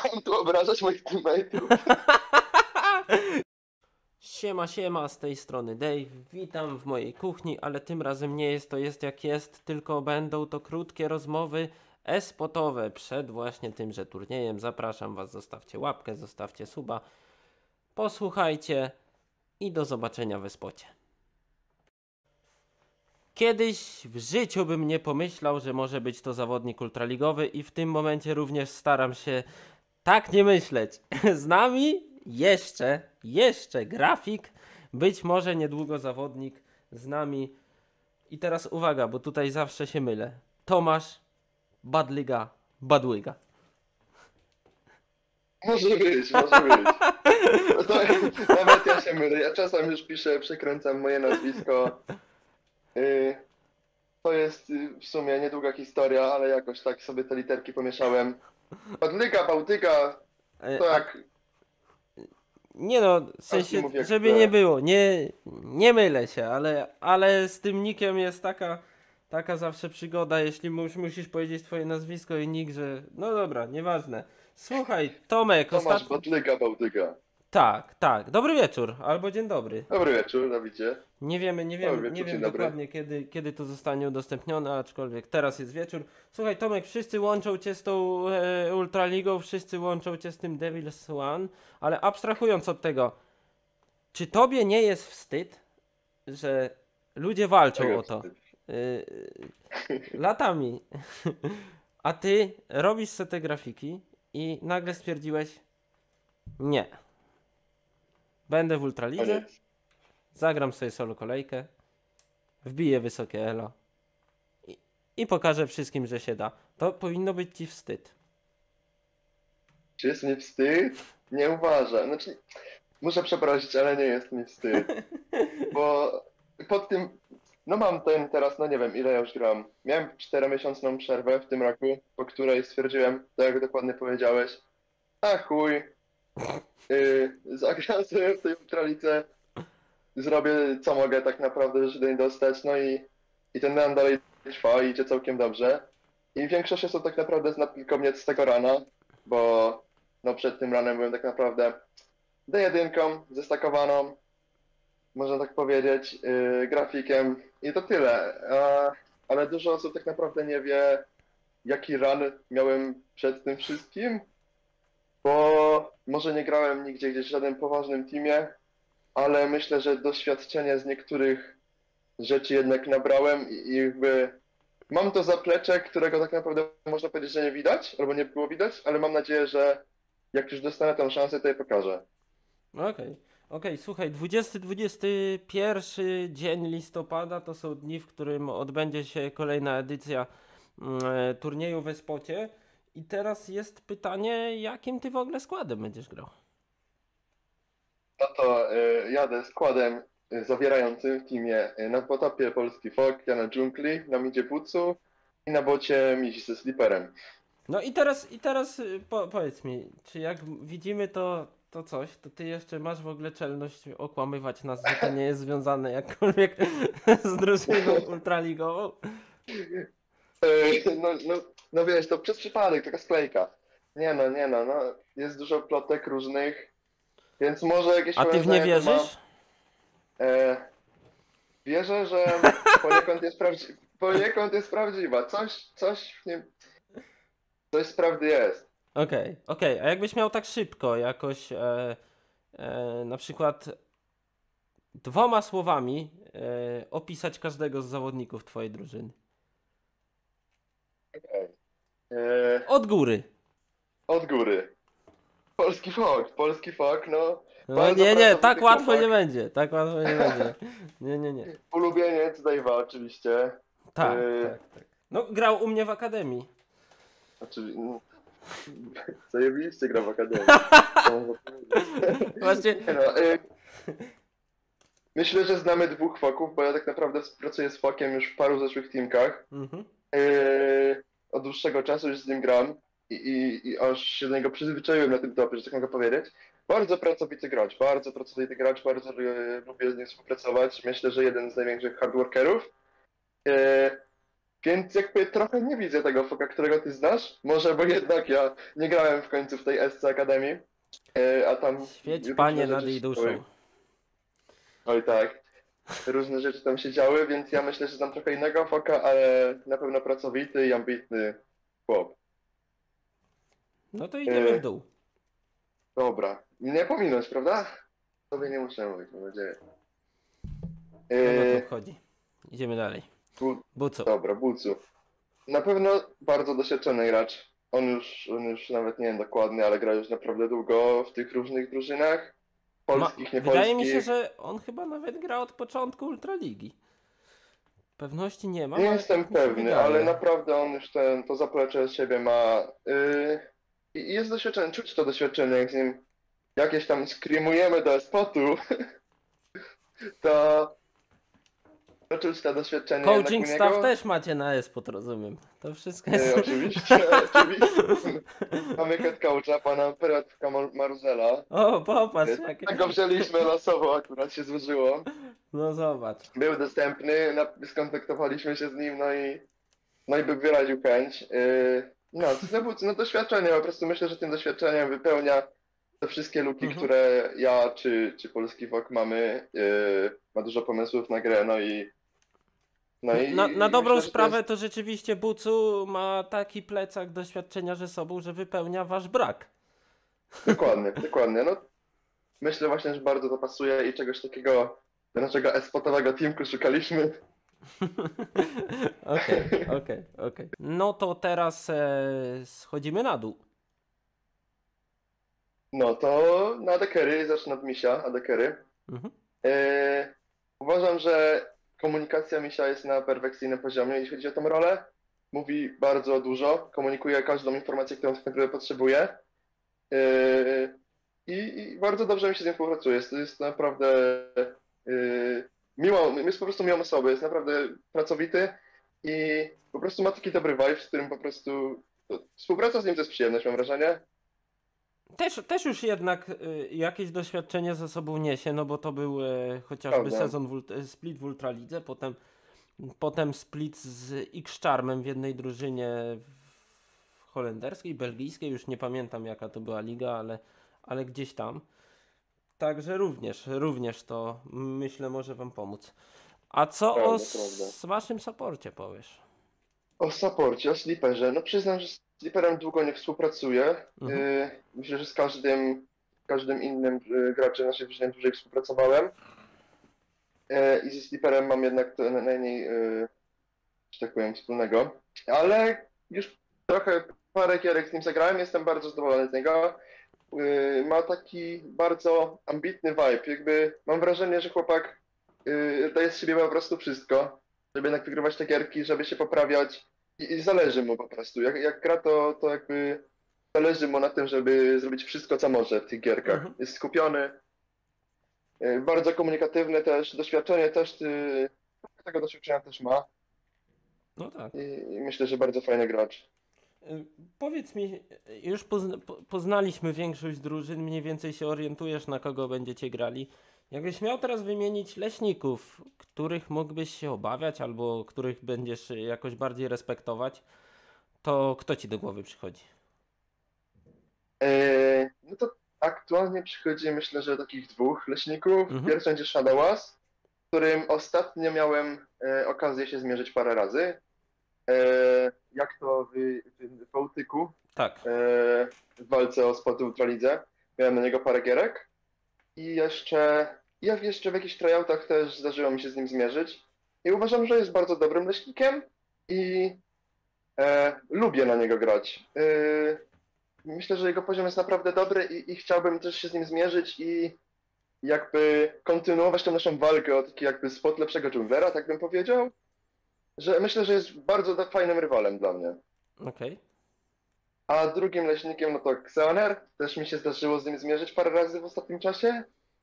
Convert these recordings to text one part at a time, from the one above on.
Mam tu obrażać moich teammateów. Siema, siema, z tej strony Dave, witam w mojej kuchni, ale tym razem nie jest to jest jak jest, tylko będą to krótkie rozmowy e-spotowe przed właśnie tymże turniejem. Zapraszam was, zostawcie łapkę, zostawcie suba, posłuchajcie i do zobaczenia w spocie. Kiedyś w życiu bym nie pomyślał, że może być to zawodnik ultraligowy i w tym momencie również staram się tak nie myśleć. Z nami jeszcze grafik, być może niedługo zawodnik z nami. I teraz uwaga, bo tutaj zawsze się mylę. Tomasz Badliga Badłyga. Może być, może być. No to, nawet ja się mylę. Ja czasem już piszę, przekręcam moje nazwisko. To jest w sumie niedługa historia, ale jakoś tak sobie te literki pomieszałem. Badlyga, Bałtyga, E, to a- jak... Nie no, w sensie, mów jak żeby chce. nie było, nie mylę się, ale z tym nickiem jest taka zawsze przygoda, jeśli musisz powiedzieć twoje nazwisko i nick, że no dobra, nieważne. Słuchaj, Tomek, Tomasz Badlyga, Bałtyga. Tak, dobry wieczór, albo dzień dobry. Dobry wieczór, Dawidzie. Nie wiemy, Dobry wieczór, nie wiem dzień dobry. dokładnie kiedy to zostanie udostępnione, aczkolwiek teraz jest wieczór. Słuchaj, Tomek, wszyscy łączą cię z tą Ultraligą, wszyscy łączą cię z tym Devil's One, ale abstrahując od tego, czy tobie nie jest wstyd, że ludzie walczą Czego o to wstyd? latami, a ty robisz sobie te grafiki i nagle stwierdziłeś, nie, będę w Ultralidze, Koniec. zagram sobie solo kolejkę, wbiję wysokie elo i pokażę wszystkim, że się da. To powinno być ci wstyd. Czy jest mi wstyd? Nie uważam. Znaczy, muszę przeprosić, ale nie jest mi wstyd. Bo pod tym, no mam ten teraz, no nie wiem ile ja już gram. Miałem 4-miesięczną przerwę w tym roku, po której stwierdziłem, tak jak dokładnie powiedziałeś, a chuj, zagram sobie w tej Ultralice, zrobię co mogę tak naprawdę, żeby do niej dostać, no i ten run dalej trwa i idzie całkiem dobrze. I większość osób tak naprawdę zna tylko mnie z tego rana, bo no przed tym ranem byłem tak naprawdę D1 zestakowaną, można tak powiedzieć, grafikiem i to tyle. Ale dużo osób tak naprawdę nie wie, jaki run miałem przed tym wszystkim, bo może nie grałem nigdzie gdzieś w żadnym poważnym teamie, ale myślę, że doświadczenie z niektórych rzeczy jednak nabrałem i jakby mam to zaplecze, którego tak naprawdę można powiedzieć, że nie widać, albo nie było widać, ale mam nadzieję, że jak już dostanę tę szansę, to je pokażę. Okej, słuchaj, 20-21 dzień listopada to są dni, w którym odbędzie się kolejna edycja turnieju w Spocie. I teraz jest pytanie, jakim ty w ogóle składem będziesz grał? No to jadę składem zawierającym w teamie na potopie Polski Fok, ja na dżungli, na midzie Pucu i na bocie Mizi ze Sliperem. No i teraz powiedz mi, czy jak widzimy to coś, to ty jeszcze masz w ogóle czelność okłamywać nas, że to nie jest związane jakkolwiek z drużyną ultraligową? No wiesz, to przez przypadek, taka sklejka. Nie no, jest dużo plotek różnych, więc może jakieś A ty w nie powiązanie to ma. wierzysz? Wierzę, że poniekąd jest prawdziwa. Coś w nim, coś z prawdy jest. Okej, a jakbyś miał tak szybko jakoś na przykład 2 słowami opisać każdego z zawodników twojej drużyny. Od góry. Od góry. Polski fok, no. No Bardzo nie, pracowity tak łatwo chłopak. nie będzie, tak łatwo nie będzie. Nie. Ulubieniec Dave'a oczywiście. Tak. Yy, No grał u mnie w akademii. Oczywiście. Zajebiście gra w Akademii. Właśnie, Nie no, myślę, że znamy dwóch foków, bo ja tak naprawdę pracuję z fokiem już w paru zeszłych teamkach. Od dłuższego czasu już z nim gram i aż się do niego przyzwyczaiłem na tym topie, że tak mogę powiedzieć. Bardzo pracowity gracz, bardzo lubię z nim współpracować. Myślę, że jeden z największych hardworkerów. Więc jakby trochę nie widzę tego foka, którego ty znasz. Może, bo jednak ja nie grałem w końcu w tej SC Akademii, a tam Świeć różne Panie nad rzeczy jej się działy. duszą. Oj tak, różne rzeczy tam się działy, więc ja myślę, że tam trochę innego foka, ale na pewno pracowity i ambitny chłop. No to idziemy w E, dół. dobra, nie pominąć, prawda? Tobie nie muszę mówić, mam nadzieję. Kogo to E, obchodzi? Idziemy dalej. bu, Bucu. dobra, Bucu. Na pewno bardzo doświadczony gracz. On już nawet nie wiem dokładnie, ale gra już naprawdę długo w tych różnych drużynach. Polskich, Wydaje mi się, niepolskich. że on chyba nawet gra od początku Ultraligi. Pewności nie Nie mam, ale jestem tak mi się pewny, ale wydaje. naprawdę on już to zaplecze z siebie ma. I jest doświadczony, czuć to doświadczenie, jak z nim jakieś tam screamujemy do spotu, to, to czuć to doświadczenie jednak u Coaching staff niego. też macie na S-Pod, rozumiem. To wszystko jest... Oczywiście, oczywiście. Mamy head coacha, pana Peretka Maruzela. O, popatrz, jakie... Tak go wzięliśmy losowo, akurat się złożyło. No zobacz. Był dostępny, skontaktowaliśmy się z nim, no i by wyraził chęć. No, no doświadczenie, po prostu myślę, że tym doświadczeniem wypełnia te wszystkie luki, Mhm. które ja czy polski WOK mamy. Ma dużo pomysłów na grę, Na dobrą myślę, że to sprawę jest to rzeczywiście Bucu ma taki plecak doświadczenia ze sobą, że wypełnia wasz brak. dokładnie, dokładnie. No, myślę właśnie, że bardzo to pasuje i czegoś takiego do naszego e-spotowego teamku szukaliśmy. Okej. No to teraz schodzimy na dół. No to na AD-carry, zacznę od Misia, AD-carry. Mhm. Uważam, że komunikacja Misia jest na perfekcyjnym poziomie, jeśli chodzi o tą rolę. Mówi bardzo dużo, komunikuje każdą informację, którą tak naprawdę potrzebuje. I bardzo dobrze mi się z nim współpracuje. Jest naprawdę jest po prostu miłą osobą, jest naprawdę pracowity i po prostu ma taki dobry vibe, z którym po prostu współpraca z nim to jest przyjemność, mam wrażenie. Też już jednak jakieś doświadczenie ze sobą niesie, no bo to był chociażby Prawda. sezon split w Ultralidze, potem split z X-Charmem w jednej drużynie holenderskiej, belgijskiej, już nie pamiętam jaka to była liga, ale gdzieś tam. Także również to myślę może wam pomóc. A co Prawda, o prawda. waszym saporcie powiesz? O supporcie, o Sleeperze. No przyznam, że z Sleeperem długo nie współpracuję. Mhm. Myślę, że z każdym innym graczem naszej drużyny dłużej współpracowałem. I ze Sleeperem mam jednak to najmniej, że tak powiem, wspólnego. Ale już trochę parę gierek z nim zagrałem, jestem bardzo zadowolony z niego. Ma taki bardzo ambitny vibe. Jakby mam wrażenie, że chłopak daje z siebie po prostu wszystko, żeby jednak wygrywać te gierki, żeby się poprawiać i zależy mu po prostu. Jak gra, to jakby zależy mu na tym, żeby zrobić wszystko, co może w tych gierkach. Mhm. Jest skupiony, bardzo komunikatywny też, doświadczenie też, tego doświadczenia też ma No tak. i myślę, że bardzo fajny gracz. Powiedz mi, już poznaliśmy większość drużyn, mniej więcej się orientujesz, na kogo będziecie grali. Jakbyś miał teraz wymienić leśników, których mógłbyś się obawiać albo których będziesz jakoś bardziej respektować, to kto ci do głowy przychodzi? No to aktualnie przychodzi myślę, że takich dwóch leśników. Mhm. Pierwszy będzie Shadowaz, z którym ostatnio miałem okazję się zmierzyć parę razy. Jak to w Bałtyku, Tak. w walce o spoty w Ultralidze. Miałem na niego parę gierek. I jeszcze w jakichś tryoutach też zdarzyło mi się z nim zmierzyć. I uważam, że jest bardzo dobrym leśnikiem i lubię na niego grać. Myślę, że jego poziom jest naprawdę dobry i chciałbym też się z nim zmierzyć i jakby kontynuować tę naszą walkę o taki jakby spot lepszego dżunglera, tak bym powiedział. Że myślę, że jest bardzo fajnym rywalem dla mnie. Okej. A drugim leśnikiem, no to Xeoner. Też mi się zdarzyło z nim zmierzyć parę razy w ostatnim czasie.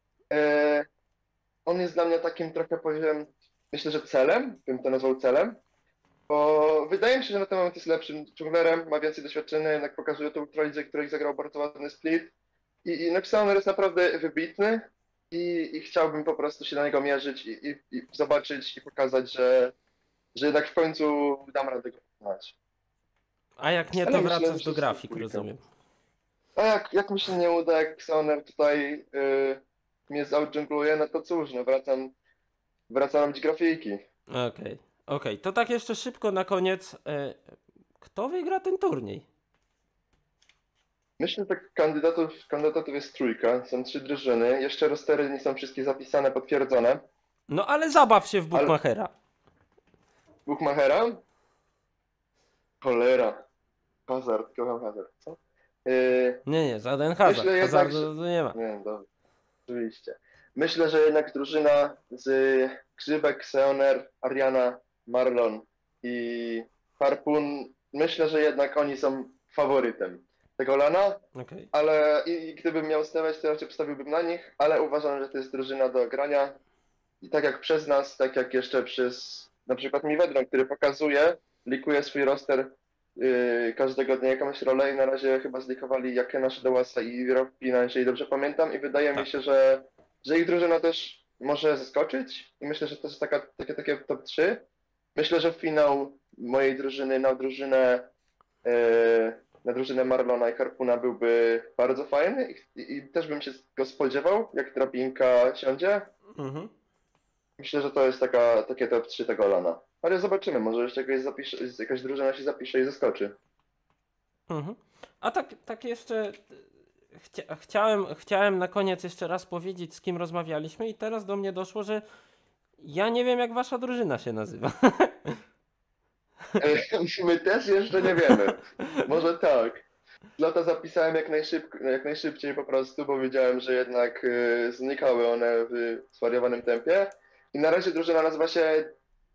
On jest dla mnie takim trochę, powiem, myślę, że celem, bym to nazwał celem. Bo wydaje mi się, że na ten moment jest lepszym dżunglerem, ma więcej doświadczenia, jednak pokazuje to Ultralidze, której zagrał bardzo ładny split. I no Xeoner jest naprawdę wybitny i chciałbym po prostu się na niego mierzyć i zobaczyć i pokazać, że jednak w końcu dam radę go pokonać. A jak nie, Ale to myślę, wracasz że do z grafik, dwójką. rozumiem. A jak mi się nie uda, jak Xeoner tutaj mnie zoutjungluje, no to cóż, no wracam robić grafiki. Okej. To tak jeszcze szybko na koniec. Kto wygra ten turniej? Myślę, że kandydatów jest trójka, są 3 drużyny, jeszcze rostery nie są wszystkie zapisane, potwierdzone. No ale zabaw się w Ale Bookmachera. Bookmachera? Cholera. Hazard, kocham Hazard, co? Nie, żaden hazard. Myślę jednak, że... Hazardu nie ma. Nie, dobra, oczywiście. Myślę, że jednak drużyna z Grzybek, Xeoner, Ariana, Marlon i Harpun, myślę, że jednak oni są faworytem tego lana, Okej. ale i gdybym miał stawiać, to raczej postawiłbym na nich, ale uważam, że to jest drużyna do grania i tak jak przez nas, tak jak jeszcze przez na przykład Miwedron, który likuje swój roster każdego dnia jakąś rolę i na razie chyba zlikowali Jakena, Shadowasa i Ropina, jeżeli dobrze pamiętam i wydaje mi Tak. się, że ich drużyna też może zaskoczyć i myślę, że to jest takie top 3. Myślę, że finał mojej drużyny na drużynę Marlona i Harpuna byłby bardzo fajny i też bym się go spodziewał, jak drabinka siądzie. Mhm. Myślę, że to jest takie top 3 tego lana. Ale zobaczymy, może jeszcze jakaś drużyna się zapisze i zaskoczy. Mhm. A tak jeszcze chciałem na koniec jeszcze raz powiedzieć, z kim rozmawialiśmy i teraz do mnie doszło, że ja nie wiem, jak wasza drużyna się nazywa. My też jeszcze nie wiemy. Może tak. Lata zapisałem jak najszybciej po prostu, bo wiedziałem, że jednak znikały one w zwariowanym tempie. I na razie drużyna nazywa się,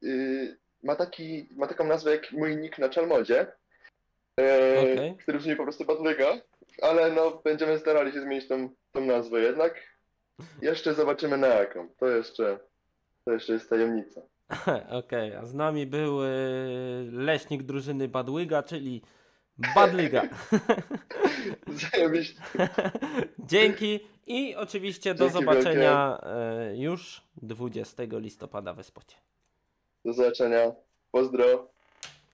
ma taką nazwę jak mój nick na Chalmodzie, Okej. który brzmi po prostu Badlyga, ale no będziemy starali się zmienić tą nazwę jednak. Jeszcze zobaczymy na jaką. To jeszcze jest tajemnica. Okej, a z nami był leśnik drużyny Badłyga, czyli Badlyga. Zajebiście. Dzięki i oczywiście do Dzięki zobaczenia już 20 listopada we spocie. Do zobaczenia. Pozdro.